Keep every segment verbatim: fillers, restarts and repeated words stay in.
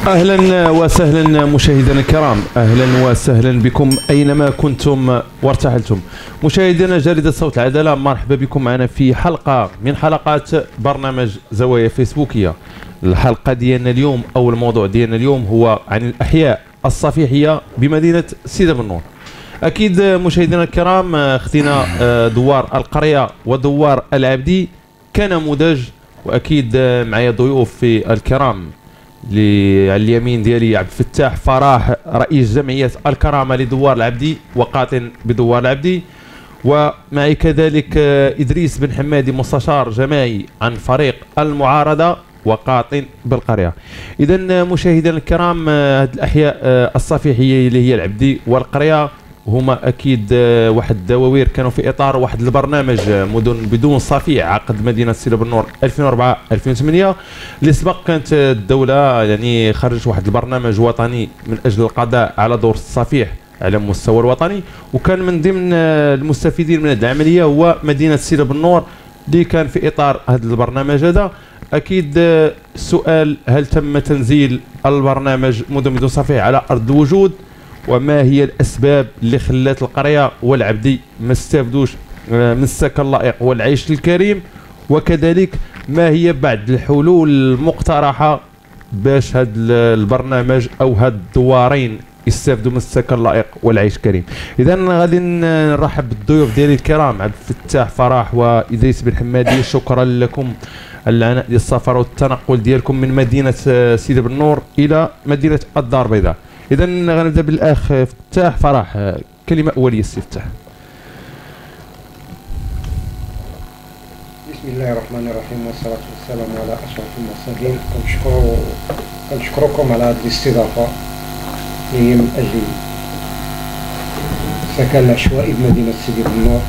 أهلا وسهلا مشاهدينا الكرام، أهلا وسهلا بكم أينما كنتم وارتحلتم. مشاهدينا جريدة صوت العدالة، مرحبا بكم معنا في حلقة من حلقات برنامج زوايا فيسبوكية. الحلقة ديالنا اليوم أو الموضوع ديالنا اليوم هو عن الأحياء الصفيحية بمدينة سيدي بنور. أكيد مشاهدينا الكرام خدينا دوار القرية ودوار العبدي كنموذج، وأكيد معايا ضيوف في الكرام اللي على اليمين ديالي عبد الفتاح فراح رئيس جمعية الكرامة لدوار العبدي وقاطن بدوار العبدي، ومعي كذلك إدريس بن حمادي مستشار جماعي عن فريق المعارضة وقاطن بالقرية. إذا مشاهدينا الكرام، هذه الأحياء الصفيحية اللي هي العبدي والقرية هما أكيد واحد الدواوير كانوا في إطار واحد البرنامج مدن بدون صفيح عقد مدينة سيدي بنور ألفين وأربعة ألفين وثمانية، اللي سبق كانت الدولة يعني خرجت واحد البرنامج وطني من أجل القضاء على دور الصفيح على المستوى الوطني، وكان من ضمن المستفيدين من هذه العملية هو مدينة سيدي بنور اللي كان في إطار هذا البرنامج هذا. أكيد السؤال، هل تم تنزيل البرنامج مدن بدون صفيح على أرض الوجود؟ وما هي الأسباب اللي خلات القرية والعبدي ما استفدوش من السكن اللائق والعيش الكريم؟ وكذلك ما هي بعض الحلول المقترحة باش هذا البرنامج أو هاد الدوارين يستافدوا من السكن اللائق والعيش الكريم؟ إذا غادي نرحب بالضيوف ديالي الكرام عبد الفتاح فراح وإدريس بن حمادي. شكرا لكم العناء ديال السفر والتنقل ديالكم من مدينة سيدي بنور إلى مدينة الدار البيضاء. إذا غنبدا بالأخ فتاح فراح، كلمة أولية سي فتاح. بسم الله الرحمن الرحيم والصلاة والسلام على أشرف المرسلين. كنشكرو كنشكركم على هذه الاستضافة اللي هي من أجل السكن العشوائي بمدينة سيدي بنور.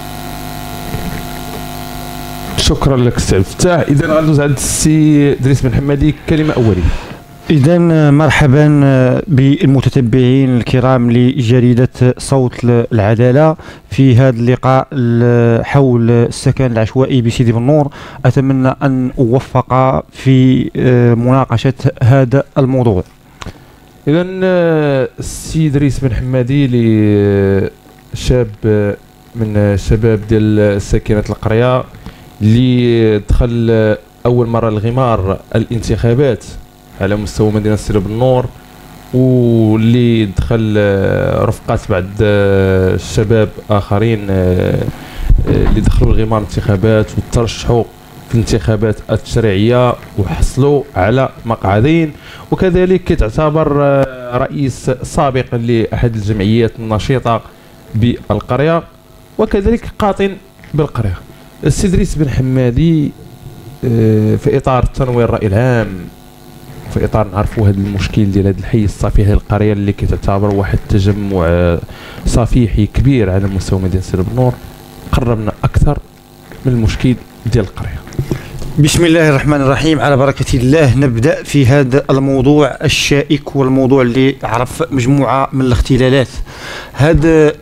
شكرا لك سي عبد الفتاح. إذا غندوز عند السي إدريس بن حمادي، كلمة أولية. إذا مرحبا بالمتتبعين الكرام لجريدة صوت العدالة في هذا اللقاء حول السكن العشوائي بسيدي بنور. أتمنى أن أوفق في مناقشة هذا الموضوع. إذا السي إدريس بن حمادي اللي شاب من الشباب ديال ساكنة القرية اللي دخل أول مرة الغمار الانتخابات على مستوى مدينة سيدي بنور، واللي دخل رفقات بعض الشباب آخرين اللي دخلوا الغمار الانتخابات وترشحوا في الانتخابات التشريعية وحصلوا على مقعدين، وكذلك تعتبر رئيس سابق لأحد الجمعيات النشيطة بالقرية وكذلك قاطن بالقرية. السي إدريس بن حمادي، في إطار تنوير الرأي العام، في اطار نعرفوا هذا المشكل ديال هذا الحي الصفيحي القريه اللي كتعتبر واحد التجمع صفيحي كبير على مستوى مدينه سيدي بنور، قربنا اكثر من المشكل ديال القريه. بسم الله الرحمن الرحيم، على بركه الله نبدا في هذا الموضوع الشائك والموضوع اللي عرف مجموعه من الاختلالات. هذا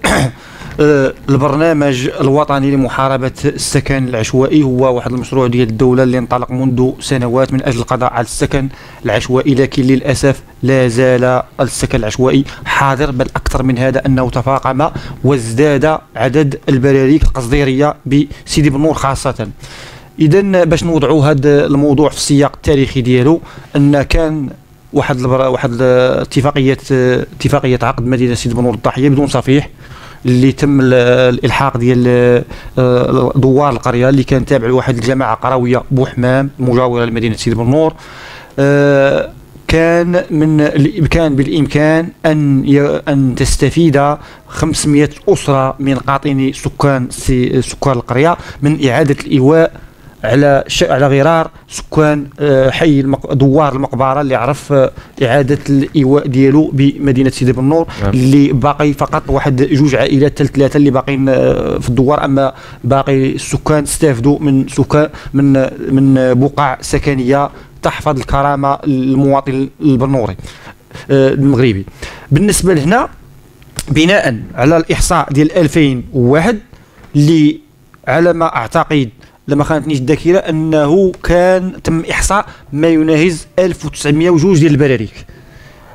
البرنامج الوطني لمحاربة السكن العشوائي هو واحد المشروع ديال الدولة اللي انطلق منذ سنوات من أجل القضاء على السكن العشوائي، لكن للأسف لا زال السكن العشوائي حاضر، بل أكثر من هذا أنه تفاقم وازداد عدد البراريك القصديرية بسيدي بنور خاصة. إذن باش نوضعوا هذا الموضوع في السياق التاريخي ديالو، أن كان واحد البرا واحد اتفاقية اتفاقية عقد مدينة سيدي بنور الضاحية بدون صفيح اللي تم الالحاق ديال دوار القريه اللي كان تابع لواحد الجماعه قرويه بوحمام مجاوره لمدينه سيدي بنور. كان من الامكان بالامكان ان ان تستفيد خمسمائة اسره من قاطني سكان سكان القريه من اعاده الايواء على على غرار سكان حي دوار المقبره اللي عرف اعاده الايواء ديالو بمدينه سيدي بنور، اللي باقي فقط واحد جوج عائلات حتى ثلاثه اللي باقيين في الدوار، اما باقي السكان استفادوا من سكان من من بقع سكنيه تحفظ الكرامه المواطن البنوري المغربي. بالنسبه لهنا بناء على الاحصاء ديال ألفين وواحد اللي على ما اعتقد لما خانتنيش الذاكره انه كان تم احصاء ما يناهز ألف وتسعمائة وجوج ديال البراريك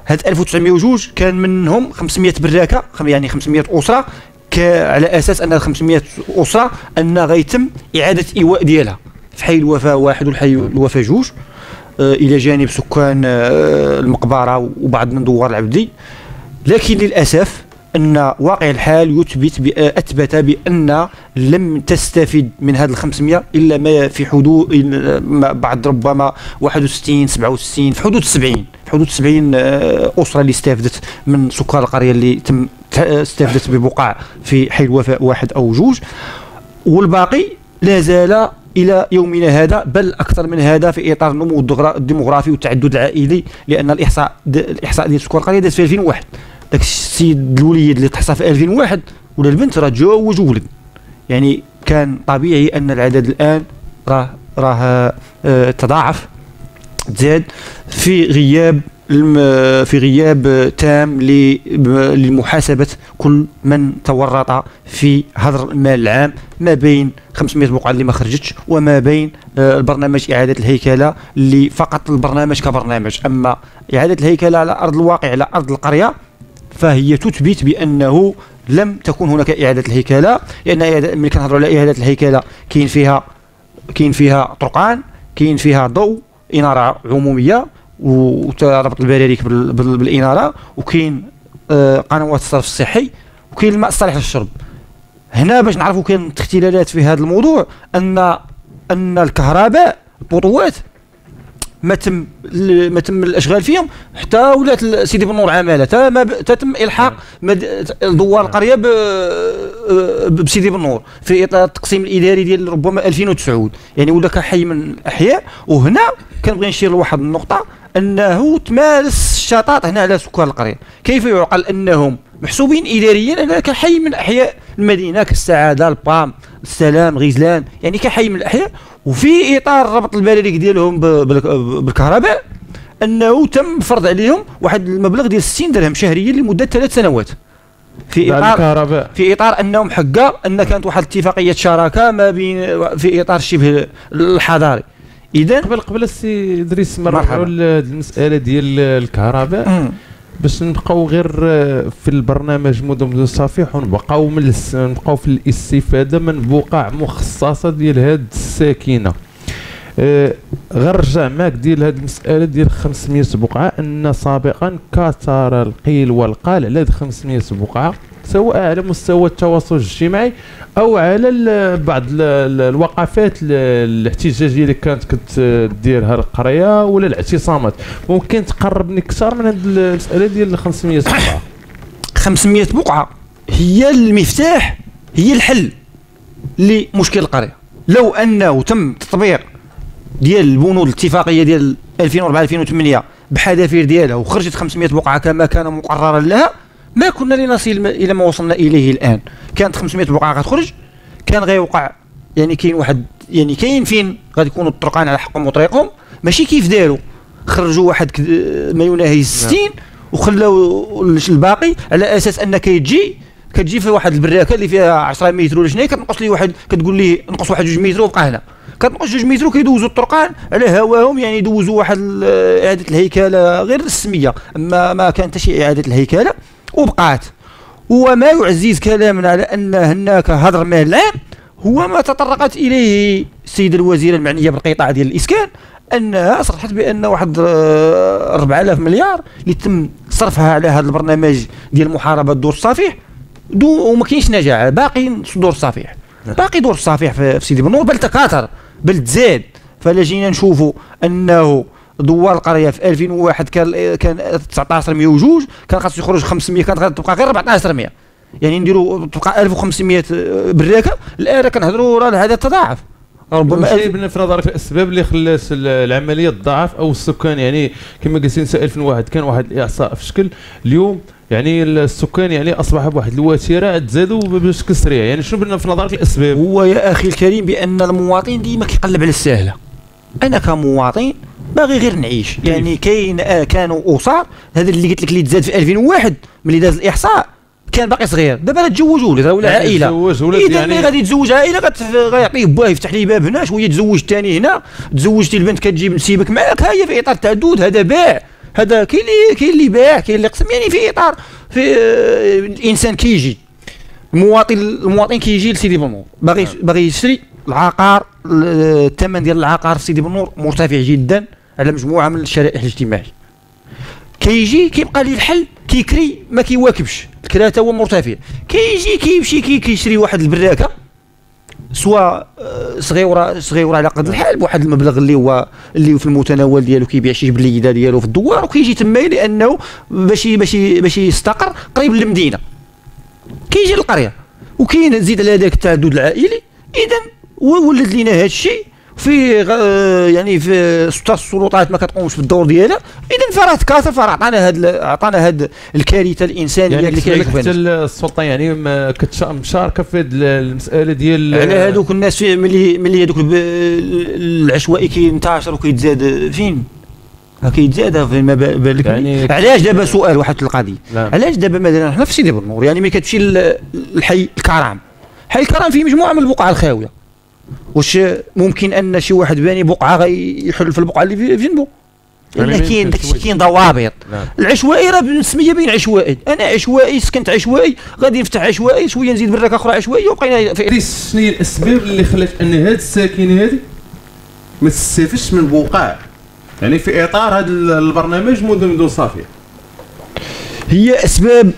هاد ألف وتسعمائة وجوج كان منهم خمسمائة براكه، يعني خمسمائة اسره، على اساس ان خمسمائة اسره ان غيتم اعاده ايواء ديالها في حي الوفاء واحد والحي الوفاء جوج، آه الى جانب سكان آه المقبره وبعض من دوار العبدي. لكن للاسف ان واقع الحال يثبت اثبت بان لم تستفد من هذه ال خمسمائة الا ما في حدود بعد ربما واحد وستين سبعة وستين في حدود سبعين في حدود سبعين اسره اللي استفدت من سكان القريه اللي تم استفدت ببقع في حي الوفاء واحد او جوج، والباقي لا زال الى يومنا هذا، بل اكثر من هذا في اطار النمو الديموغرافي والتعدد العائلي، لان الاحصاء الاحصاء ديال سكان القريه داز في ألفين وواحد. داك السيد الوليد اللي تحصى في ألفين وواحد ولا البنت راه تزوج وولد، يعني كان طبيعي ان العدد الان راه راه اه تضاعف تزاد في غياب في غياب تام لمحاسبه كل من تورط في هدر المال العام ما بين خمسمائة بقعه اللي ما خرجتش وما بين البرنامج اعاده الهيكله اللي فقط البرنامج كبرنامج. اما اعاده الهيكله على ارض الواقع على ارض القريه فهي تثبت بانه لم تكن هناك اعاده الهيكله، لان ملي كنهضروا على اعاده الهيكله كاين فيها كاين فيها طرقان، كاين فيها ضوء، اناره عموميه وتربط البراريك بالاناره، وكاين آه قنوات الصرف الصحي، وكاين الماء الصالح للشرب. هنا باش نعرفوا كاين اختلالات في هذا الموضوع، ان ان الكهرباء البطوات ما تم ما تم الاشغال فيهم حتى ولات سيدي بن نور عماله، حتى ما تم الحاق دوار القريه بسيدي بن نور في اطار التقسيم الاداري ديال ربما ألفين وتسعة، يعني ولا كحي من الاحياء. وهنا كنبغي نشير لواحد النقطه، انه تمارس الشطاط هنا على سكان القريه. كيف يعقل انهم محسوبين اداريا انا كحي من احياء المدينه كالسعاده، البام، السلام، غيزلان، يعني كحي من الاحياء، وفي اطار ربط البراريك ديالهم بالكهرباء انه تم فرض عليهم واحد المبلغ ديال ستين درهم شهريا لمده ثلاث سنوات في اطار في اطار انهم حقا ان كانت واحد اتفاقيه شراكه ما بين في اطار شبه الحضاري. اذا قبل قبل السي ادريس مرحبا المساله ديال الكهرباء باش نبقاو غير في البرنامج مدن بدون صفيح، ونبقاو من نبقاو في الاستفاده من بقع مخصصه ديال هاد الساكنه. أه غير رجع معك ديال هاد المساله ديال خمسمائة بقعه، ان سابقا كثر القيل والقال على هاد خمسمائة بقعه سواء على مستوى التواصل الاجتماعي او على بعض الوقفات الاحتجاجيه اللي كانت كتديرها القريه ولا الاعتصامات. ممكن تقربني اكثر من هذه المساله ديال خمسمائة بقعه؟ خمسمائة بقعه هي المفتاح، هي الحل لمشكل القريه. لو انه تم تطبيق ديال البنود الاتفاقيه ديال ألفين وأربعة ألفين وثمانية بحذافير ديالها وخرجت خمسمائة بقعه كما كان مقررا لها، ما كنا لنصل الى ما وصلنا اليه الان. كانت خمسمائة بقعه غتخرج، كان غيوقع يعني كاين واحد يعني كاين فين غادي يكونوا الطرقان على حقهم وطريقهم، ماشي كيف داروا خرجوا واحد ما يناهز ستين وخلاو الباقي على اساس انك كيتجي كتجي في واحد البراكه اللي فيها عشرة متر ولا شنو، كتنقص لي واحد كتقول لي نقص واحد جوج متر وبقى هنا، كتنقص جوج متر وكيدوزوا الطرقان على هواهم، يعني يدوزوا واحد اعاده الهيكله غير السميه، اما ما كانت حتى شي اعاده الهيكله وبقات. وما يعزز كلامنا على ان هناك هدر مال العام هو ما تطرقت اليه السيده الوزيره المعنيه بالقطاع ديال الاسكان، انها صرحت بان واحد أربعة آلاف مليار اللي تم صرفها على هذا البرنامج ديال محاربه دور الصفيح دو وما كاينش نجاح، باقي دور الصفيح باقي دور الصفيح في سيدي بن نور، بل تكاثر بل تزاد. فلا جينا نشوفوا انه دوار القريه في ألفين وواحد كان كان تسعطاش مية وجوج، كان خاص يخرج خمسمائة، كانت غتبقى غير أربعطاش مية، يعني نديروا تبقى ألف وخمسمائة براكه. الان كنهضروا راه هذا تضاعف ربما. شايف في نظرك الاسباب اللي خلات العمليه تضاعف او السكان، يعني كما قلتي انت ألفين وواحد كان واحد الاعصاء في شكل، اليوم يعني السكان يعني اصبح بواحد الوتيره تزادوا بشكل سريع، يعني شنو بنا في نظرك الاسباب؟ هو يا اخي الكريم بان المواطن ديما كيقلب على الساهله. انا كمواطن باغي غير نعيش، يعني كاين آه كانوا اسر، هذا اللي قلت لك اللي تزاد في ألفين وواحد ملي داز الاحصاء كان باقي صغير، دابا تزوج ولد ولا عائله، اذا يعني غادي يتزوج عائله غيعطيه باه يفتح ليه باب هنا شويه، تزوج ثاني هنا، تزوجتي البنت كتجيب نسيبك معاك، ها هي في اطار التعدد، هذا باع هذا كاين اللي كاين اللي باع كاين اللي قسم، يعني في اطار في آه، الانسان كيجي المواطن المواطن كيجي لسيدي بنور باغي باغي يشري العقار، الثمن ديال العقار في سيدي بنور مرتفع جدا على مجموعه من الشرائح الاجتماعيه. كيجي كيبقى ليه الحل كيكري ما كيواكبش الكرا تا هو مرتفع، كيجي كيمشي كي كيشري واحد البراكه سواء صغيره صغيره على قد الحال بواحد المبلغ اللي هو اللي في المتناول ديالو، كيبيع شي جبليده ديالو في الدوار وكيجي تما لانه باش باش باش يستقر قريب للمدينه، كيجي للقريه وكاين زيد على هذاك التعدد العائلي. اذا ولد لينا هذا الشيء في يعني في السلطات ما كتقومش بالدور ديالها، اذا فراه تكاثر، فراه عطانا هذا عطانا هذا الكارثه الانسانيه يعني اللي كاينه حتى السلطه يعني ما مشاركه في هذه المساله ديال على هذوك الناس في ملي ملي هذوك العشوائي كينتشر وكيتزاد فين كيتزاد في ما بالك يعني. علاش دابا سؤال واحد القضيه، علاش دابا مثلا حنا في سيدي بنور يعني ملي كتمشي للحي الكرام، حي الكرام فيه مجموعه من البقع الخاويه، واش ممكن ان شي واحد باني بقعه غيحل في البقعه اللي في جنبه؟ يعني كاين داكشي كاين ضوابط. العشوائي راه بالسميه بين عشوائي، انا عشوائي سكنت عشوائي غادي نفتح عشوائي شويه نزيد براكه اخرى عشوائيه وبقينا في شنو هي الاسباب اللي خلات ان هاد الساكنه هذه ما تستافدش من البقاع يعني في اطار هذا البرنامج مدن مدن صافيه؟ هي اسباب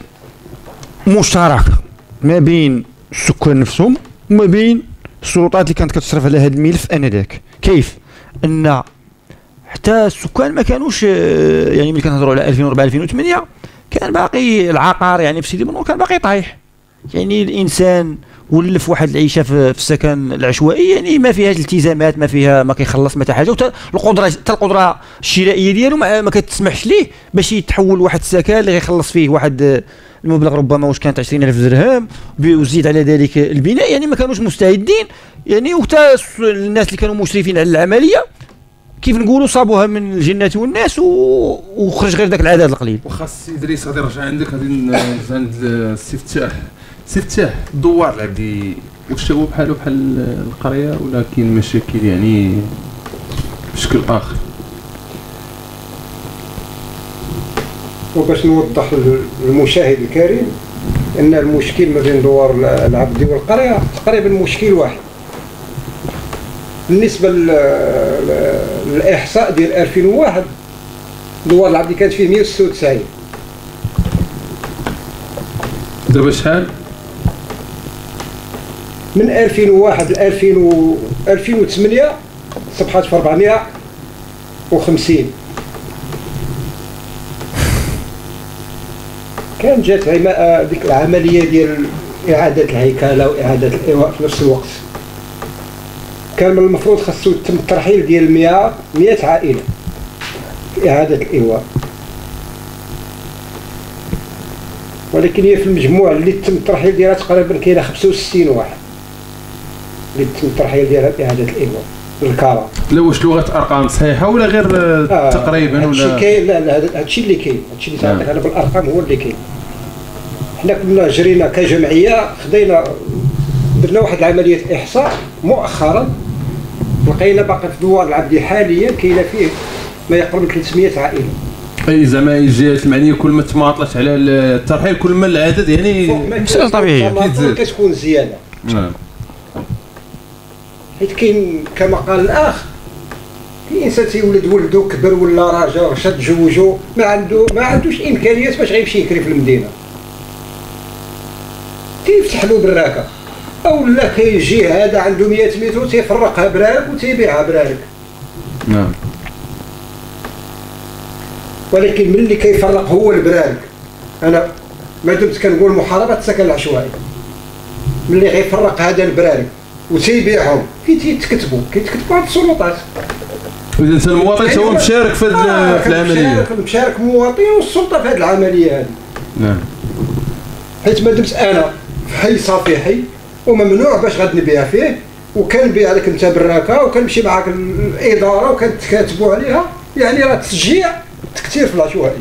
مشتركه ما بين السكان نفسهم وما بين السلطات اللي كانت كتشرف على هذا الملف انذاك. كيف ان حتى السكان ما كانوش يعني ملي كنهضروا على ألفين وأربعة ألفين وثمانية كان باقي العقار يعني في سيدي بنور كان باقي طايح، يعني الانسان ولف واحد العيشه في السكن العشوائي يعني ما فيهاش التزامات، ما فيها ما كيخلص ما حتى حاجه، وحتى القدره حتى القدره الشرائيه ديالو ما, ما كتسمحش ليه باش يتحول واحد السكن اللي غيخلص فيه واحد المبلغ ربما واش كانت عشرين ألف درهم وزيد على ذلك البناء، يعني ما كانوش مستعدين يعني. وحتى الناس اللي كانوا مشرفين على العمليه كيف نقولوا صابوها من الجنات والناس وخرج غير ذاك العدد القليل. وخا السي ادريس غادي نرجع عندك، غادي عند السي فتاح. السي فتاح الدوار العبدي واش هو بحالو بحال القريه ولا كاين مشاكل يعني بشكل اخر؟ وباش نوضح للمشاهد الكريم ان المشكل ما بين دوار العبدي والقريه تقريبا مشكل واحد. بالنسبه للاحصاء ديال ألفين وواحد دوار العبدي كانت فيه مئة وستة وتسعين، دابا شحال؟ من ألفين وواحد ل ألفين وثمانية صبحات في أربعمئة وخمسين. كان جات ديك العمليه ديال اعاده الهيكله واعاده الايواء في نفس الوقت. كان من المفروض خاصو يتم الترحيل ديال مئة مئة عائله في اعاده الايواء، ولكن هي في المجموع اللي تم الترحيل ديالها تقريبا كاينه خمسة وستين واحد اللي تم الترحيل ديالها في اعاده الايواء بالكرة. لا واش لغه ارقام صحيحه ولا غير آه تقريبا ولا هادشي كاين؟ لا لا هادشي اللي كاين، هادشي اللي تعطيك انا بالارقام هو اللي كاين. حنا كنا جرينا كجمعيه خدينا درنا واحد العمليه احصاء مؤخرا، لقينا باقي في دوار العبدي حاليا كاينه فيه ما يقرب من ثلاثمئة عائله. اي زعما الجهات المعنيه كل ما تماطلت على الترحيل كل ما العدد يعني مساله طبيعيه كتكون زياده. نعم. حيت كاين كما قال الاخ الانسان تيولد ولدو كبر ولا راجل شد تزوجو ما عنده ما عندوش امكانيات باش غيمشي يكري في المدينه، تيفتح له براكه او لا كيجي هذا عنده مئة متر تيفرقها براك وتيبيعها براك. نعم. ولكن ملي كيفرق هو البراك، انا ما دمت كنقول محاربه السكن العشوائي، ملي غيفرق هذا البراك وتيبيعهم كي تيتكتبوا كيتكتبوا عند السلطات. اذا انت المواطن هو مشارك في هذه العمليه، مشارك مشارك مواطن والسلطه في هذه العمليه هذه. نعم. حيت ما دمت انا في حي صافي وممنوع باش غنبيع فيه وكنبيع لك انت براكه وكنمشي معاك الاداره وكنتكاتبوا عليها، يعني راه تشجيع كثير في العشوائي.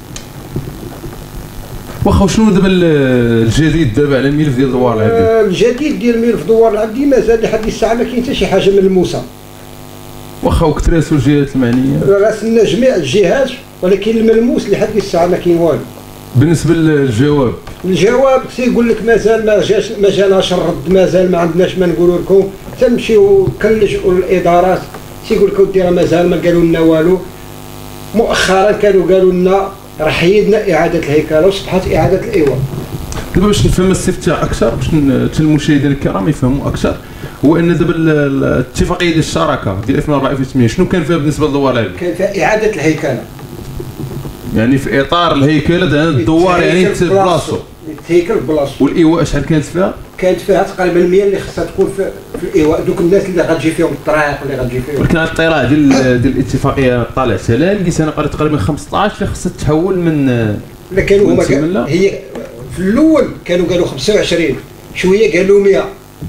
واخا شنو دابا الجديد دابا على الملف ديال دوار العبدي؟ الجديد ديال ملف دوار العبدي مازال لحد الساعه ما كاين حتى شي حاجه ملموسه. واخا وكتراسوا الجهات المعنيه؟ راسلنا جميع الجهات ولكن الملموس لحد الساعه ما كاين والو. بالنسبه للجواب الجواب تيقول لك مازال ما جاش ما جاناش الرد، مازال ما عندناش ما نقولوا لكم، تمشيو كنلجؤوا للادارات تيقول لكم دير مازال ما قالوا لنا والو. مؤخرا كانوا قالوا لنا راه حيدنا اعاده الهيكله وصبحت اعاده الايواء. دابا باش نفهم الاستفتاء اكثر، باش المشاهدين الكرام يفهموا اكثر، هو ان دابا الاتفاقيه ديال الشراكه ديال ألفين وأربعة ألفين وثمانية شنو كان فيها بالنسبه للدوار العربي؟ كان فيها اعاده الهيكله، يعني في اطار الهيكله ديال الدوار يعني بلاصتو الهيكل بلاصتو. والايواء شحال كانت فيها؟ كانت فيها تقريبا المية اللي خصها تكون في, في الايواء، دوك الناس اللي غتجي فيهم الطريق اللي غتجي فيهم. ولكن الاطلاع ديال ديال الاتفاقيه طالعت عليها لقيت انا قريت تقريبا خمسطاش اللي خصها تحول من لا كانوا هما هي في الاول كانوا قالوا خمسة وعشرين، شويه قالوا مية.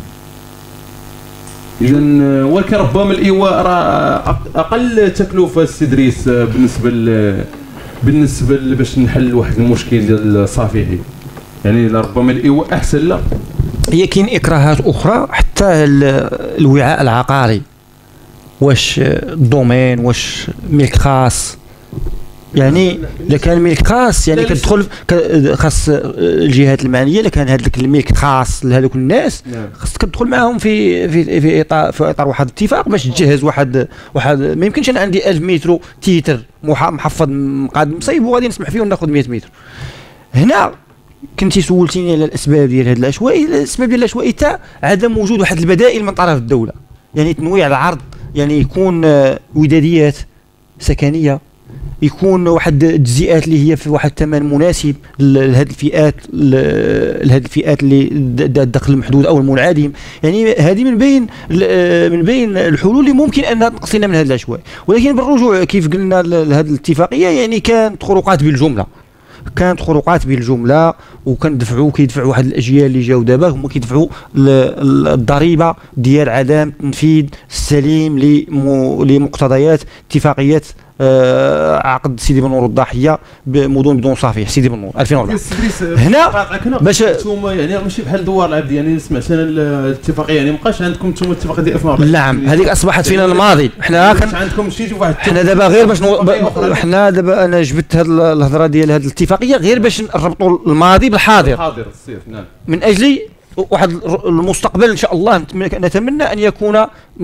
اذا ولكن ربما الايواء راه اقل تكلفه السي دريس بالنسبه ل بالنسبه باش نحل واحد المشكل ديال الصافيحي، يعني ربما الايواء احسن. لا هي كاين اكراهات اخرى، حتى الوعاء العقاري واش الدومين واش ملك خاص، يعني اذا كان ملك خاص يعني كتدخل خاص الجهات المعنيه. الا كان هذاك الملك خاص لهذوك الناس خاص كتدخل معاهم في في في اطار في اطار واحد الاتفاق باش تجهز واحد واحد ما يمكنش انا عندي ألف متر تيتر محفظ مقاد مصيب وغادي نسمح فيه وناخذ مية متر. هنا كنتي سولتيني على الاسباب ديال هذه العشوائيه. الاسباب ديال العشوائيه تاع عدم وجود واحد البدائل من طرف الدوله، يعني تنويع العرض، يعني يكون وداديات سكنيه، يكون واحد التجزئات اللي هي في واحد الثمن مناسب لهذه الفئات لهذه الفئات اللي الدخل المحدود او المنعدم. يعني هذه من بين من بين الحلول اللي ممكن انها تنقص لنا من هذه العشوائيه. ولكن بالرجوع كيف قلنا لهذه الاتفاقيه يعني كانت خروقات بالجمله، كانت خروقات بالجمله وكندفعوا كيدفعوا واحد الاجيال اللي جاوا دابا هما كيدفعوا الضريبه ديال عدم التنفيذ السليم لمقتضيات اتفاقيه آه عقد سيدي بن نور الضاحيه بمدن بدون صافي سيدي بن نور ألفين وأربعة. هنا باش نتوما يعني ماشي بحال دوار العبد، يعني سمعت انا الاتفاقيه يعني مابقاش عندكم نتوما الاتفاقيه ديال ألفين وأربعة. نعم هذيك اصبحت فينا الماضي. حنا كان عندكم شي واحد حنا دابا غير باش حنا دابا انا جبت هذه الهضره ديال هذه الاتفاقيه غير باش نربطوا الماضي بالحاضر. الحاضر الصيف نعم. من اجل واحد المستقبل ان شاء الله نتمنى ان يكون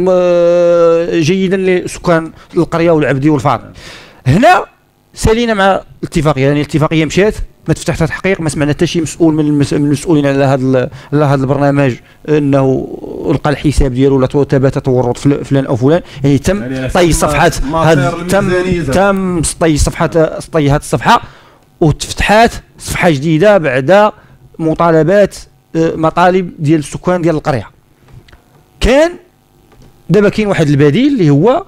جيدا لسكان القريه والعبدي والفاطمي. هنا سالينا مع الاتفاقيه، يعني الاتفاقيه مشات ما تفتح حتى تحقيق، ما سمعنا حتى شي مسؤول من المسؤولين على هذا على هذا البرنامج انه لقى الحساب ديالو ولا ثبت تورط فلان او فلان. يعني تم يعني طي صفحات هذا تم تم طي صفحات طي هذه الصفحه وتفتحات صفحه جديده بعد مطالبات مطالب ديال السكان ديال القريه. كان دابا كاين واحد البديل اللي هو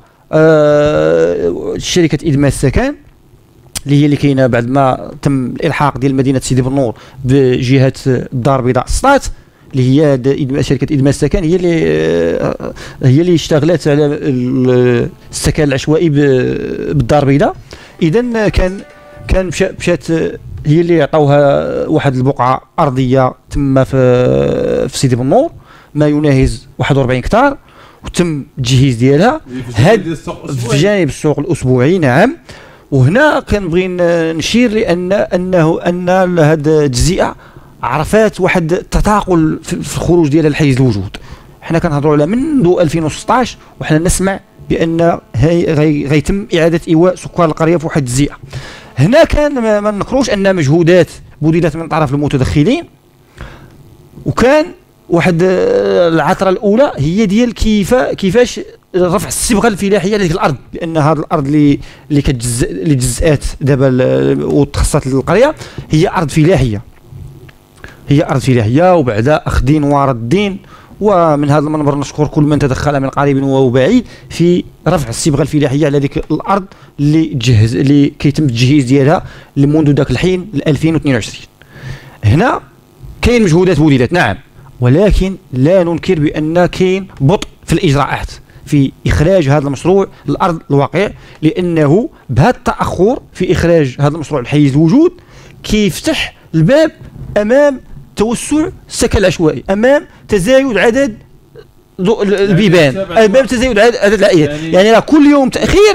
آه شركه ادماج السكن اللي هي اللي كاينه بعد ما تم الالحاق ديال مدينه سيدي بن نور بجهه الدار البيضاء سطات، اللي هي شركه ادماج السكن هي اللي آه هي اللي اشتغلت على السكن العشوائي بالدار البيضاء. اذا كان كان مشات هي اللي عطاوها واحد البقعه ارضيه تم في في سيدي بن نور ما يناهز واحد وأربعين هكتار وتم التجهيز ديالها هاد في جانب السوق الاسبوعي. نعم. وهنا كنبغي نشير لان انه ان هذه التجزئه عرفات واحد التثاقل في الخروج ديالها لحيز الوجود. حنا كنهضروا على منذ ألفين وستطاش وحنا نسمع بان غيتم اعاده ايواء سكان القريه في واحد التجزئه. هنا كان ما نكروش ان مجهودات بذلت من طرف المتدخلين، وكان واحد العثره الاولى هي ديال كيف كيفاش رفع الصبغه الفلاحيه لهذيك الارض، لان هذه الارض اللي اللي كتجزء اللي تجزات دابا وتخصصت للقريه هي ارض فلاحيه، هي ارض فلاحيه وبعدا اخذين وردين. ومن هذا المنبر نشكر كل من تدخل من قريب وبعيد في رفع الصبغه الفلاحيه على ذيك الارض اللي تجهز اللي كيتم التجهيز ديالها منذ ذاك الحين ل ألفين واثنين وعشرين. هنا كاين مجهودات بذلت نعم، ولكن لا ننكر بان كاين بطء في الاجراءات في اخراج هذا المشروع للارض الواقع، لانه بهذا التاخر في اخراج هذا المشروع لحيز الوجود كيفتح الباب امام توسع السكن العشوائي، امام تزايد عدد البيبان، امام تزايد عدد العائلات. يعني, يعني راه كل يوم تاخير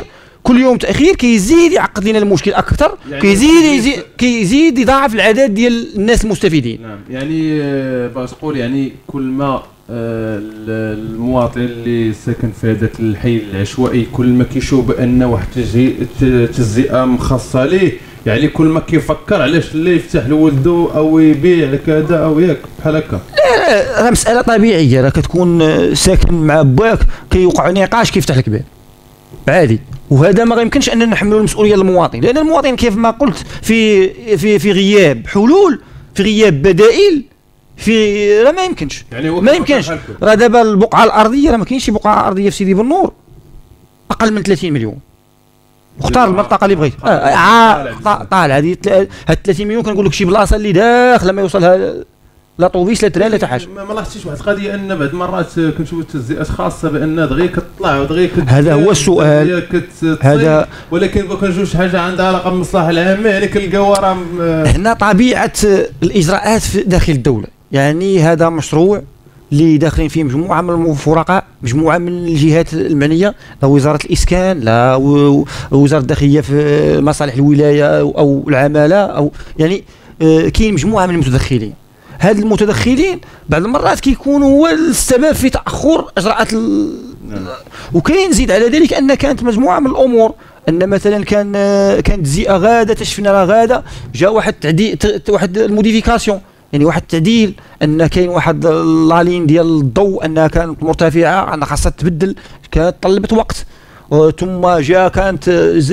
كل يوم تاخير كيزيد يعقد لنا المشكل اكثر، يعني كيزيد يزيد كيزيد يضاعف العدد ديال الناس المستفيدين. نعم يعني آه، باش تقول يعني كل ما آه، المواطن اللي ساكن في هذاك الحي العشوائي كل ما كيشوف بان واحد التجزئه مخصصه ليه، يعني كل ما كيفكر علاش لا يفتح لولده او يبيع كذا او ياك بحال هكا. لا راه مساله طبيعيه، راه كتكون ساكن مع باك كيوقع نقاش كيفتح لك باب عادي، وهذا ما يمكنش اننا نحملوا المسؤوليه للمواطن، لان المواطن كيف ما قلت في في في غياب حلول، في غياب بدائل، في راه ما يمكنش يعني ما يمكنش. راه دابا البقعه الارضيه راه ما كاينش شي بقعه ارضيه في سيدي بنور اقل من ثلاثين مليون، واختار المنطقه اللي بغيت. اه طالع هذه هاد ثلاثين مليون كنقول لك شي بلاصه اللي داخله ما يوصلها لا طوبيس لا تران لا حتى حاجه. ما لاحظتيش واحد القضيه ان بعض المرات كنشوفوا التجزئات خاصه بان دغيا كتطلع ودغيا كت هذا هو السؤال هذا، ولكن ما كنشوفش شي حاجه عندها علاقه بالمصلحه العامه، يعني كنلقاو راه هنا طبيعه الاجراءات داخل الدوله. يعني هذا مشروع اللي داخلين فيه مجموعه من الفرقاء، مجموعه من الجهات المعنيه، لا وزاره الاسكان لا وزاره الداخليه في مصالح الولايه او العماله او يعني كاين مجموعه من المتدخلين. هاد المتدخلين بعض المرات كيكونوا هو السبب في تاخر اجراءات ال... وكاين زيد على ذلك ان كانت مجموعه من الامور، ان مثلا كان كانت زيئه غاده تشفنا راه غاده جاء واحد تعديل واحد الموديفيكاسيون، يعني واحد التعديل ان كاين واحد لالين ديال الضوء انها كانت مرتفعه انها خاصها تبدل، كانت طلبت وقت، ثم جاء كانت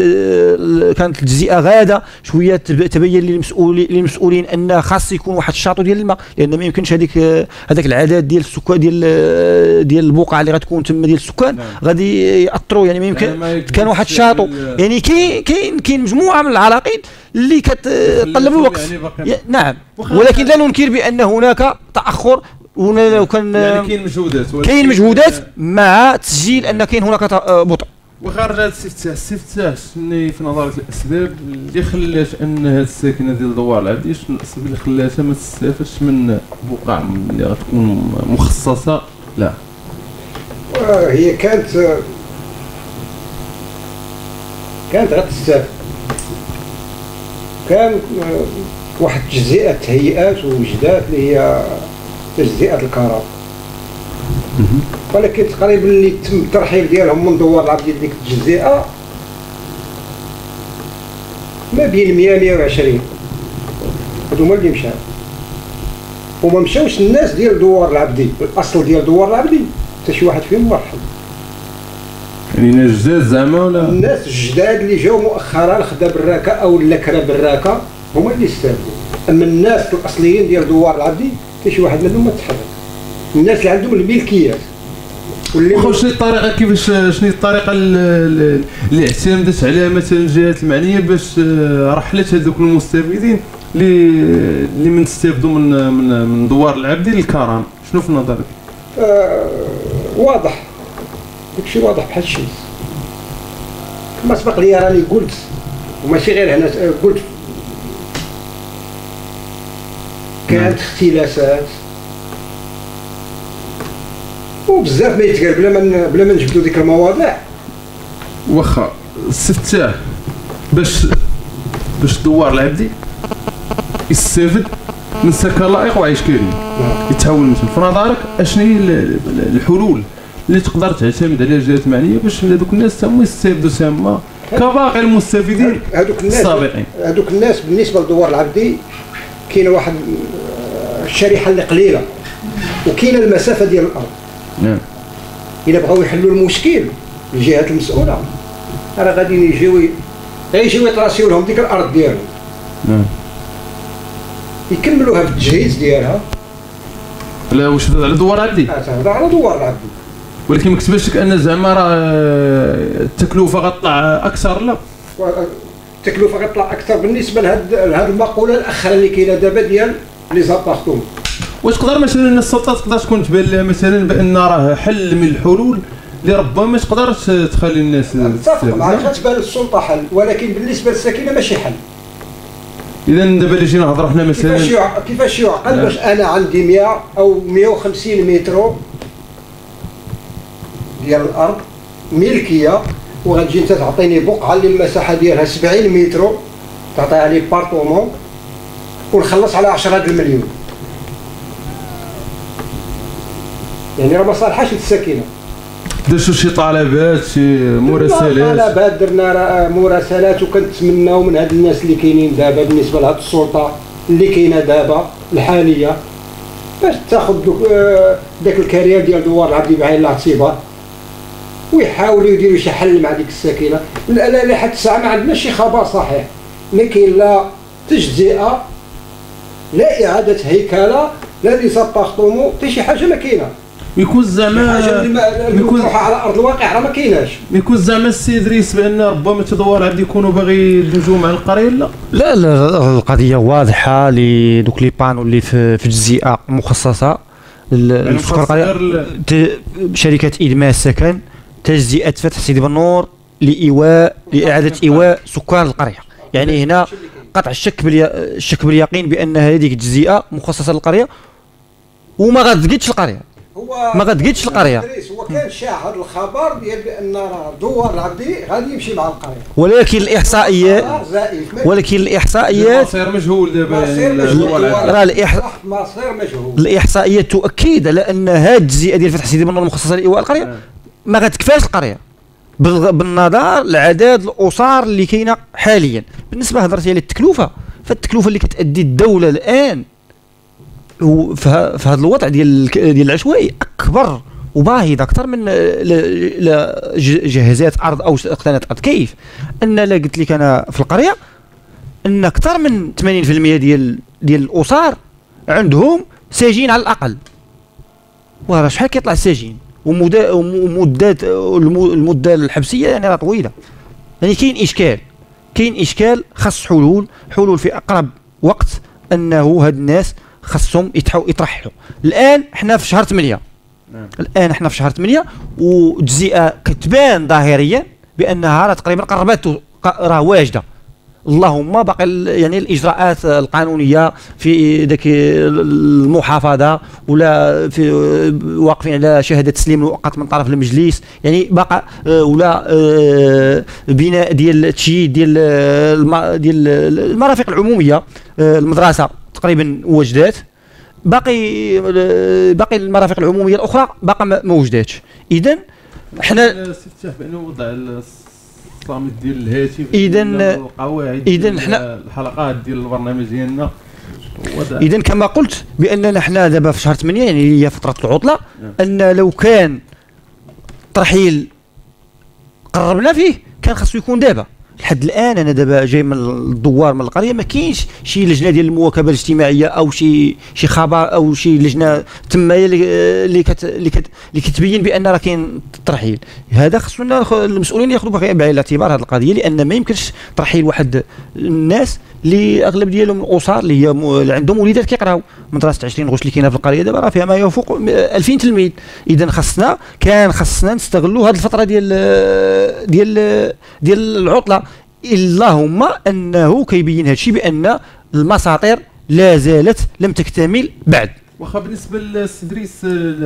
كانت التجزئه غاده شويه تبين للمسؤولين للمسؤولين ان خاص يكون واحد الشاطو ديال الماء، لان ما يمكنش هذيك هذاك العدد ديال السكان ديال ديال البقعه اللي غتكون تما ديال السكان غادي ياثروا، يعني ما يمكن كان واحد الشاطو. يعني كاين كاين كاين مجموعه من العراقيل اللي كتطلب الوقت. نعم، ولكن لا ننكر بان هناك تاخر وكان يعني كاين مجهودات كاين مجهودات مع تسجيل ان كاين هناك بطء. وخارج هذا الاستفتاء، الاستفتاء شنو في نظرك الاسباب اللي خلات ان هذه الساكنه ديال دوار العبدي، شنو الاسباب اللي خلاتها ما تستافدش من بقع اللي غتكون مخصصه؟ لا هي كانت كانت غتستافد، كان واحد تجزئه تهيئات ووجدات اللي هي تجزئه الكرام، ولكن تقريبا اللي تم الترحيل ديالهم من دوار العبدي ديك التجزئه ما بين مية مية وعشرين، هادو هما اللي مشاو، وما مشاوش الناس ديال دوار العبدي، الاصل ديال دوار العبدي حتى شي واحد فيهم مرحل. يعني الناس الجداد زعما ولا الناس الجداد اللي جاو مؤخرا خدا بالراكه او اللكره بالراكه هما اللي استافدوا، اما الناس الاصليين ديال دوار العبدي حتى شي واحد منهم ما تحرك. الناس اللي عندهم الملكيات واللي واخا شنو الطريقه كيفاش شنو الطريقه اللي اعتمدت عليها مثلا الجهات المعنيه باش رحلت هذوك المستفيدين اللي اللي من تستافدوا من من من دوار العبدي للكرام؟ شنو في نظرك؟ آه واضح، داكشي واضح بحال الشمس. كما سبق لي راني قلت وماشي غير هنا قلت كانت اختلاسات وبزاف ما يتقال بلا ما بلا ما نجبدوا ديك المواضيع. واخا استفتاء باش باش دوار العبدي يستافد من سكن لائق وعيش كريم يتحول مثلا، في نظرك اشنو هي الحلول اللي تقدر تعتمد عليها الجهات المعنيه باش هذوك الناس تما يستافدوا تما كباقي المستفيدين هذوك الناس السابقين؟ هذوك الناس بالنسبه لدوار العبدي كاينه واحد الشريحه اللي قليله وكاينه المسافه ديال الارض. نعم. الا بغاو يحلوا المشكل الجهات المسؤوله راه غادي يجيو غيجيو يطراسيو لهم ديك الارض ديالهم. نعم. يكملوها في التجهيز ديالها. لا واش تهضر على دوار العبدي؟ اه تهضر على دوار العبدي. ولكن ما كتبانش لك ان زعما راه التكلفه غتطلع اكثر؟ لا التكلفه غتطلع اكثر بالنسبه لهاد لهاد المقوله الاخرى اللي كاينه دابا ديال لي زابارتوم. واش تقدر مثلا السلطات تقدر تكون تبان لها مثلا بان راه حل من الحلول اللي ربما ما تقدرش تخلي الناس تتفق معك غتبان السلطه حل، ولكن بالنسبه للساكنه ماشي حل. اذا دابا اللي جينا نهضروا حنا مثلا كيفاش كيفاش يعقل باش انا عندي مية او مية وخمسين متر ديال الارض ملكيه وغتجي انت تعطيني بقعه اللي المساحه ديالها سبعين متر تعطيها لي بارطومون ونخلص على عشرة المليون، يعني راه ما صالحاش للساكنه. درتوا شي طلبات شي مراسلات؟ طلبات درنا مراسلات وكنتمناو من هاد الناس اللي كاينين دابا بالنسبه لهاد السلطه اللي كاينه دابا الحاليه باش تاخذ داك الكارير ديال دوار العبدي بعين الاعتبار ويحاولوا يديروا شي حل مع ديك الساكنه. لا لا لحد الساعه ما عندناش شي خبر صحيح، ما كاين لا تجزئه لا اعاده هيكله لا لي سابارتومون حتى شي حاجه ما كاينه. يكون زعما يكون على ارض الواقع راه ما كايناش. يكون زعما السي ادريس بان ربما تدور عاد يكونوا باغي يدوزوا مع القريه؟ لا لا لا القضيه واضحه لي دوك لي بانو اللي في في الجزيئه مخصصه للسكان القريه، شركه ادماء السكن تجزئه فتح سيدي بنور لايواء لاعاده ايواء سكان القريه. يعني هنا قطع الشك الشك باليقين بان هذيك الجزيئه مخصصه للقريه وما غتزقدش القريه، هو ما غتقدش القريه. هو كان شاهد الخبر ديال بان راه دوار العبدي غادي يمشي مع القريه، ولكن الاحصائيات ولكن الاحصائيات مصير مجهول دابا. راه مصير مجهول. الاحصائيات تؤكد على ان هذه الجزيئه ديال فتح سيدي بنور المخصصه لايواء القريه ما غتكفاش القريه بالنظر لعدد الاسر اللي كاينه حاليا. بالنسبه هضرتي على التكلفه، فالتكلفه اللي كتادي الدوله الان في هذا الوضع ديال ديال العشوائي اكبر وباهظه اكثر من جهازات ارض او اقتنات ارض. كيف ان لا قلت لك انا في القريه ان اكثر من ثمانين بالمئة ديال ديال الاسر عندهم سجين على الاقل، وراه شحال كيطلع السجين ومدات المده الحبسيه يعني راه طويله. يعني كاين اشكال كاين اشكال خاص حلول حلول في اقرب وقت، انه هاد الناس خاصهم يطرحوا. الان حنا في شهر ثمانية، الان حنا في شهر ثمانية والجزيئه كتبان ظاهريا بانها راه تقريبا قربت راه واجده. اللهم باقي يعني الاجراءات القانونيه في ذاك المحافظه ولا في واقفين على شهاده تسليم مؤقت من طرف المجلس، يعني باقى ولا بناء ديال التشييد ديال ديال المرافق العموميه. المدرسه تقريبا وجدات، باقي باقي المرافق العموميه الاخرى باقى ما وجداتش. اذا حنا استفتاح بانه وضع الصامت ديال الهاتف اذا القواعد اذا حنا الحلقات ديال البرنامج ديالنا. اذا كما قلت باننا حنا دابا في شهر ثمانية يعني هي فتره العطله، ان لو كان ترحيل قربنا فيه كان خاصو يكون دابا. لحد الان انا دابا جاي من الدوار من القريه ما كاينش شي لجنه ديال المواكبه الاجتماعيه او شي شي خبر او شي لجنه تمايه اللي كت اللي كت اللي كتبين بان راه كاين ترحيل. هذا خصنا المسؤولين ياخذوا بعين الاعتبار هذه القضيه، لان ما يمكنش ترحيل واحد الناس اللي اغلب ديالهم الاسر اللي هي اللي عندهم وليدات كيقراو. مدرسه عشرين غش اللي كاينه في القريه دابا راه فيها ما يفوق ألفين تلميذ. اذا خصنا كان خصنا نستغلوا هذه الفتره ديال ديال ديال العطله. اللهم انه كيبين هذا الشيء بان المساطير لا زالت لم تكتمل بعد. واخا بالنسبه للسدريس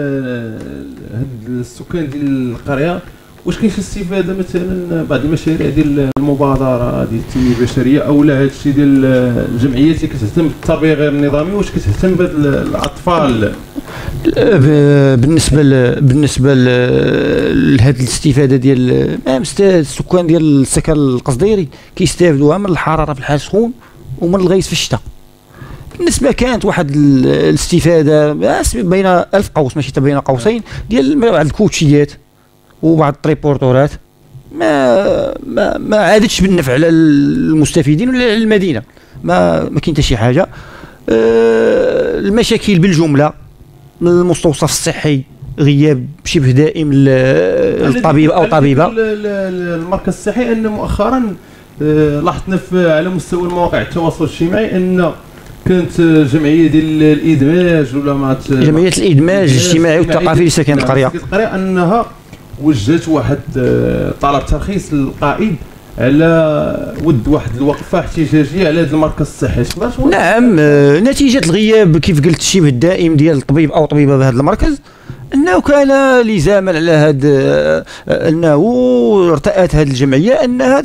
هاد السكان ديال القريه واش كاين شي استفاده مثلا بعض المشاريع ديال المبادره ديال التنميه البشريه او لا هذا الشيء ديال الجمعيات اللي كتهتم بالتربيه غير النظامي واش كتهتم بهاد الاطفال؟ بالنسبه ل... بالنسبه لهذه الاستفاده ديال السكان ديال السكن القصديري كيستافدوها من الحراره في الحال سخون ومن الغيث في الشتاء. بالنسبه كانت واحد الاستفاده بين ألف قوس ماشي بين قوسين ديال بعض الكوتشيات وبعض التريبورتورات ما ما ما عادتش بالنفع على المستفيدين ولا على المدينه. ما ما كاين حتى شي حاجه. أه المشاكل بالجمله المستوصف الصحي غياب شبه دائم للطبيب او طبيبه. المركز الصحي ان مؤخرا لاحظنا على مستوى المواقع التواصل الاجتماعي ان كانت جمعيه ديال الادماج ولا ما جمعيه الادماج الاجتماعي والثقافي لسكن القريه القريه انها وجهت واحد طلب ترخيص للقائد على ود واحد الوقفه احتجاجيه على هذا المركز الصحي. نعم نتيجه الغياب كيف قلت شبه الدائم ديال الطبيب او طبيبه بهذا المركز انه كان لزاما على هذا انه ارتأت هذه الجمعيه انها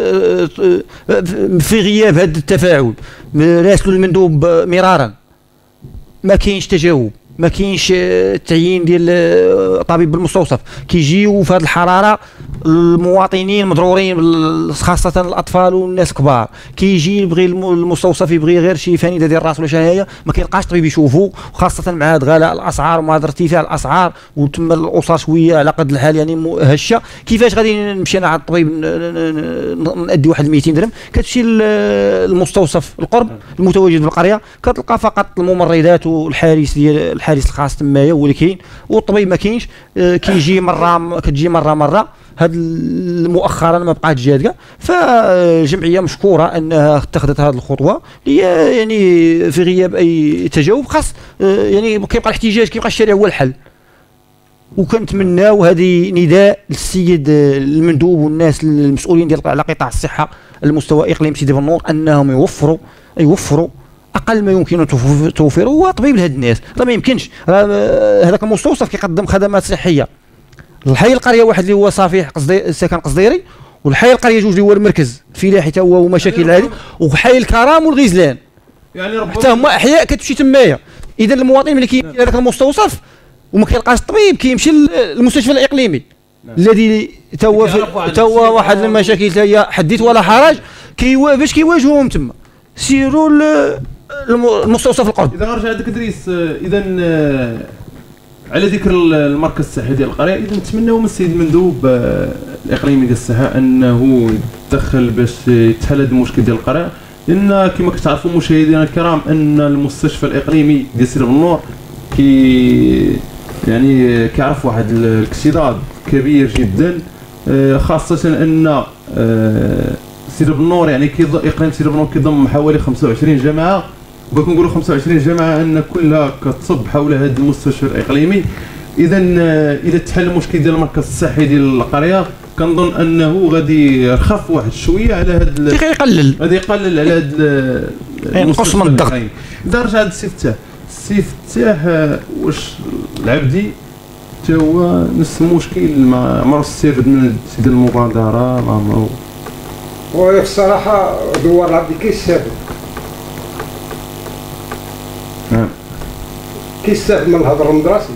في غياب هذا التفاعل راسلوا المندوب مرارا ما كاينش تجاوب، ما كاينش التعيين ديال الطبيب بالمستوصف، كيجيو في هذه الحراره المواطنين مضرورين خاصه الاطفال والناس الكبار، كيجي يبغي المستوصف يبغي غير شي فانيده ديال الراس ولا شي هي ما كيلقاش طبيب يشوفو، وخاصه مع هذا غلاء الاسعار ومع هذا ارتفاع الاسعار وتم الاسر شويه على قد الحال يعني هشه. كيفاش غادي نمشي انا على الطبيب نادي واحد مئتين درهم؟ كتمشي للمستوصف القرب المتواجد في القريه كتلقى فقط الممرضات والحارس ديال الحارس الخاص تمايا هو اللي كاين، والطبيب ما كاينش. كيجي مره كتجي مره مره هاد مؤخرا ما بقاتش جاده. فالجمعيه مشكوره انها اتخذت هذه الخطوه اللي يعني في غياب اي تجاوب خاص يعني كيبقى الاحتجاج، كيبقى الشارع هو الحل. وكنتمناو هذه نداء للسيد المندوب والناس المسؤولين ديال على قطاع الصحه المستوى اقليم سيدي بنور انهم يوفروا يوفروا اقل ما يمكن توفيره هو طبيب لهاد الناس. راه ما يمكنش هذاك المستوصف كيقدم خدمات صحيه الحي القريه واحد اللي هو صفيح قصدي سكن قصديري، والحي القريه جوج اللي هو المركز الفلاحي حتى هو ومشاكل هذه، وحي الكرام والغزلان يعني حتى هما احياء كتمشي تمايا. اذا المواطن ملي كيجي هذاك المستوصف وما كيلقاش الطبيب كيمشي للمستشفى الاقليمي الذي تو تو واحد المشاكل حتى هي حديث ولا حرج كي باش كيواجهوهم تما سيروا المستوصف القرب. اذا رجع عندك ادريس اذا على ذكر المركز الصحي ديال القريه، اذا نتمناو من السيد المندوب الاقليمي ديال الصحه انه يتدخل باش يتحل هذا المشكل ديال القريه، لان كما كتعرفوا مشاهدينا الكرام ان المستشفى الاقليمي ديال سيدي بنور كي يعني كيعرف واحد الاكتظاظ كبير جدا، خاصه ان سيدي بنور يعني اقليم سيدي بنور كيضم حوالي خمسة وعشرين جماعه، وكنقولوا خمسة وعشرين جماعه ان كلها كتصب حول هذا المستشفى الاقليمي. اذا اذا تحل المشكل ديال المركز الصحي ديال القريه كنظن انه غادي يرخف واحد شويه على هذا يقلل غادي يقلل على هذا ينقص من الضغط. اذا رجع هذا السي فتاح السي فتاح واش العبدي حتى هو نفس المشكل ما عمرو استفد من سيد المبادره ما عمرو هو الصراحه دوار العبدي كيستافد نعم كيستافد من الهضره المدرسي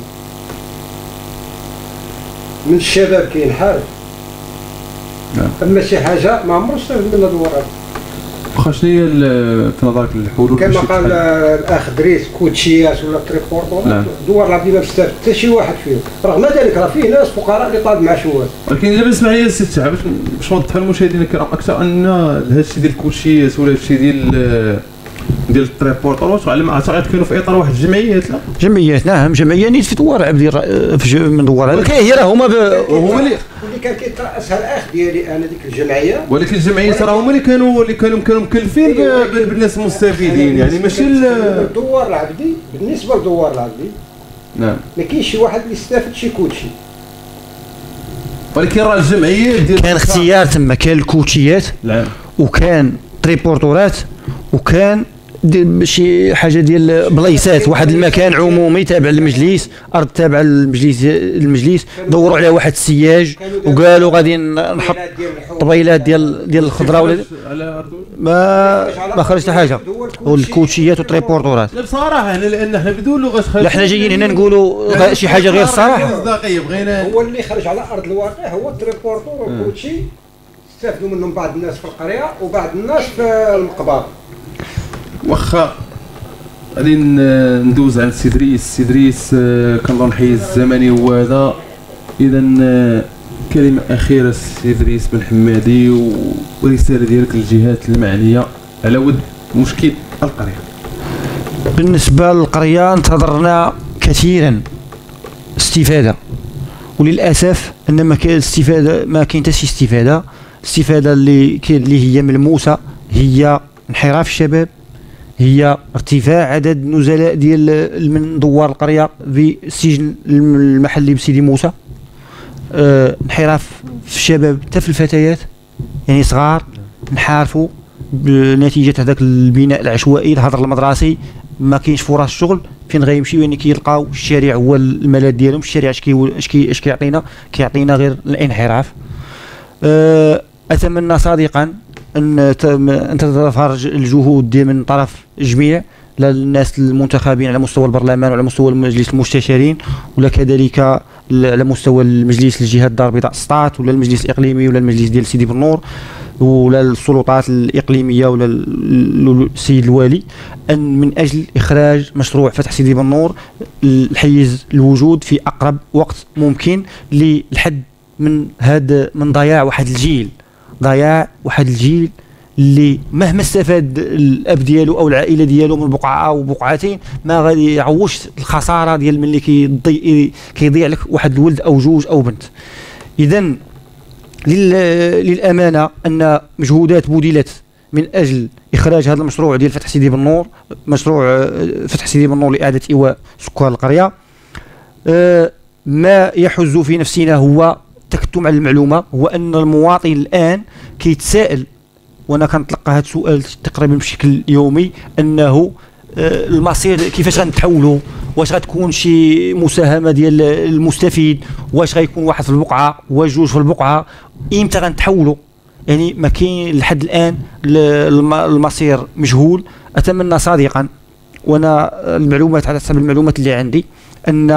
من الشباب كاين حال نعم. اما شي حاجه ما عمرو استافد منها دوار العبدي. واخا شنو هي في نظرك الحلول؟ كما قال الاخ دريس كوتشيات ولا تريبورتور دوار العبدي ما استافد حتى شي واحد فيهم، رغم ذلك راه فيه ناس فقراء اللي طالب معشوات. ولكن الا بالنسبه لي السي فتاح باش باش نوضحوا للمشاهدين الكرام اكثر ان هذا الشيء ديال الكوتشيات ولا هادشي ديال ديال التريبورتورات على ما اعتقد كانوا في اطار واحد الجمعيات. لا جمعيات نعم جمعيه نيت في دوار عبدي في من دوار هذا هي راه هما هما اللي اللي كان كيتراسها الاخ ديالي انا ديك الجمعيه. ولكن الجمعيات راه هما اللي كانوا اللي كانوا كانوا مكلفين بالناس المستفيدين يعني ماشي دوار العبدي. بالنسبه لدوار العبدي نعم ما كاينش شي واحد اللي استافد شي كوتشي، ولكن راه الجمعيات ديال كان اختيار تما كان الكوتشيات نعم وكان تريبورتورات وكان شي حاجه ديال بلايصات واحد المكان عمومي تابع للمجلس ارض تابع للمجلس المجلس دوروا على واحد السياج وقالوا غادي نحط طبيلات ديال ديال الخضره ولا ما ما خرج حتى حاجه والكوتشيات والتريبورتورات. لا بصراحه هنا لان حنا بدون لغه لا حنا جايين هنا نقولوا شي حاجه غير الصراحه. بغينا هو اللي خرج على ارض الواقع هو التريبورتور والكوتشي استافدوا منهم بعض الناس في القريه وبعض الناس في المقبره. واخا غادي ندوز على السي دريس. السي دريس كنظن الحيز الزمني هو هذا. اذا كلمه اخيره السي دريس بن حمادي ورساله ديالك للجهات المعنيه على ود مشكل القريه. بالنسبه للقريه انتظرنا كثيرا استفاده وللاسف ان ما كاين استفاده ما كاين حتى شي استفاده. الاستفاده اللي اللي هي ملموسه هي انحراف الشباب، هي ارتفاع عدد نزلاء ديال من دوار القريه في السجن المحلي بسيدي موسى، اه انحراف في الشباب حتى في الفتيات يعني صغار انحرفوا بنتيجه هذاك البناء العشوائي الهدر المدرسي، ما كاينش فرص شغل فين غيمشيو يعني كيلقاو الشارع هو الملاذ ديالهم. الشارع اش كي اش كي اش كيعطينا كيعطينا غير الانحراف. أه اتمنى صادقا ان ان تتفرج الجهود دي من طرف جميع الناس المنتخبين على مستوى البرلمان وعلى مستوى المجلس المستشارين، ولا كذلك على مستوى المجلس الجهات الدار البيضاء السطات، ولا المجلس الاقليمي، ولا المجلس ديال سيدي بنور، ولا السلطات الاقليميه، ولا السيد الوالي، ان من اجل اخراج مشروع فتح سيدي بنور الحيز الوجود في اقرب وقت ممكن للحد من هذا من ضياع واحد الجيل ضياع واحد الجيل اللي مهما استفاد الاب ديالو او العائله ديالو من بقعه او بقعتين ما غادي يعوضش الخساره ديال ملي كيضيع كيضيع لك واحد الولد او جوج او بنت. اذا للامانه ان مجهودات بذلت من اجل اخراج هذا المشروع ديال فتح سيدي بنور، مشروع فتح سيدي بنور لاعاده ايواء سكان القريه. ما يحز في نفسنا هو تكتم على المعلومه، هو ان المواطن الان كيتساءل، وانا كنتلقى هذا السؤال تقريبا بشكل يومي، انه المصير كيفاش غنتحولوا، واش غتكون شي مساهمه ديال المستفيد، واش غيكون واحد في البقعه واش جوج في البقعه، امتى غنتحولوا؟ يعني ما كاين لحد الان المصير مجهول. اتمنى صادقا، وانا المعلومات على حسب المعلومات اللي عندي، ان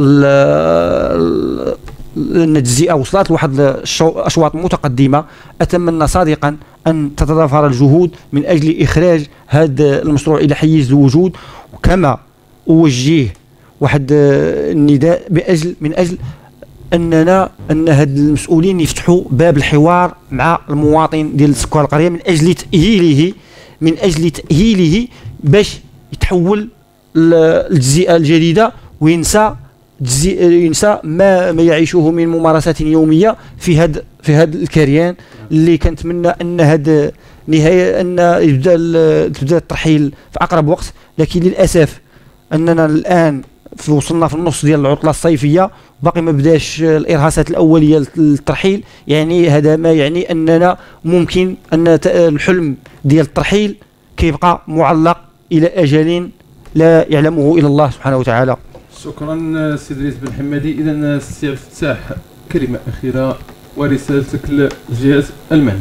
ان التجزئه وصلت لواحد الاشواط متقدمه. اتمنى صادقا ان تتضافر الجهود من اجل اخراج هذا المشروع الى حيز الوجود، وكما اوجه واحد النداء باجل من اجل اننا ان هاد المسؤولين يفتحوا باب الحوار مع المواطن ديال سكان القريه من اجل تاهيله من اجل تاهيله باش يتحول للتجزئه الجديده، وينسى ينسى ما ما يعيشه من ممارسات يوميه في هذا في هذا الكريان اللي كنتمنى ان هذا نهايه ان يبدا تبدا الترحيل في اقرب وقت. لكن للاسف اننا الان في وصلنا في النص ديال العطله الصيفيه باقي ما بداش الارهاصات الاوليه للترحيل. يعني هذا ما يعني اننا ممكن ان الحلم ديال الترحيل كيبقى معلق الى اجل لا يعلمه الا الله سبحانه وتعالى. شكرا سي ادريس بن حمادي. اذا سي عبد الفتاح، كلمه اخيره ورسالتك للجهات المعنيه.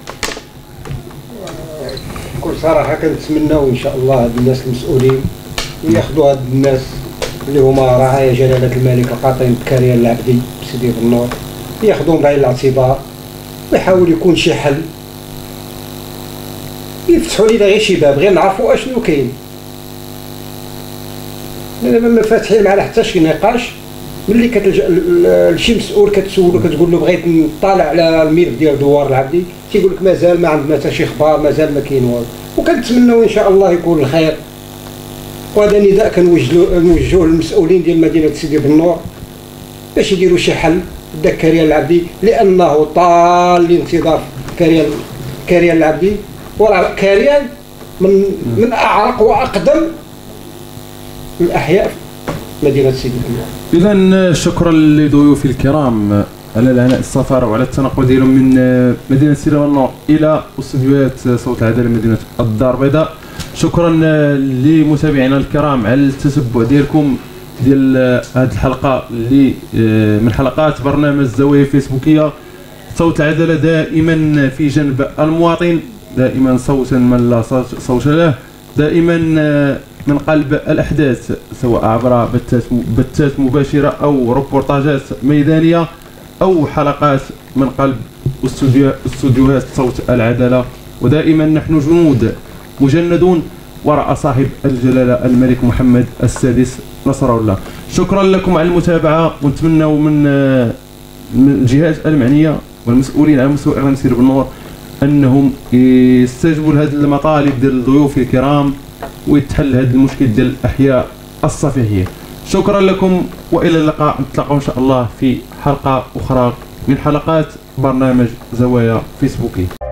بكل صراحه كنتمناو ان شاء الله هاد الناس المسؤولين ياخذوا هاد الناس اللي هما رعايا جلاله الملك القاطين بكريان العبدي بسيدي بنور، ياخذوهم بعين الاعتبار ويحاول يكون شي حل، يفتحوا لينا غير شي باب غير نعرفوا اشنو كاين. دابا ما فاتحين معنا حتى شي نقاش. ملي كتلجا لشي مسؤول كتسولو كتقول له بغيت نطالع على الملف ديال دوار العبدي، تيقول لك مازال ما عندنا حتى شي اخبار، مازال ما كاين والو. وكنتمناو ان شاء الله يكون الخير. وهذا نداء كنوجهوه نوجهوه للمسؤولين ديال مدينه سيدي بنور باش يديروا شي حل داك كريان العبدي، لانه طال الانتظار كريان كريان العبدي. وراه كريان من من اعرق واقدم الاحياء في مدينه سيدي بنور. اذا شكرا لضيوفي الكرام على العناء السفر وعلى التنقل ديالهم من مدينه سيدي بنور الى استديوهات صوت العداله مدينه الدار البيضاء. شكرا لمتابعينا الكرام على التتبع ديالكم ديال هذه الحلقه اللي من حلقات برنامج الزوايا الفيسبوكيه. صوت العداله دائما في جنب المواطن، دائما صوتا من لا صوت له، دائما من قلب الاحداث، سواء عبر بثات بثات مباشره او ريبورتاجات ميدانيه او حلقات من قلب استوديوهات صوت العداله. ودائما نحن جنود مجندون وراء صاحب الجلاله الملك محمد السادس نصر الله. شكرا لكم على المتابعه، ونتمنى من من الجهات المعنيه والمسؤولين على مستوى اقليم سيدي بنور انهم يستجيبوا لهذه المطالب ديال الضيوف الكرام ويتحل هذا المشكل ديال الاحياء الصفيحيه. شكرا لكم والى اللقاء، نتلاقاو ان شاء الله في حلقه اخرى من حلقات برنامج زوايا فيسبوكي.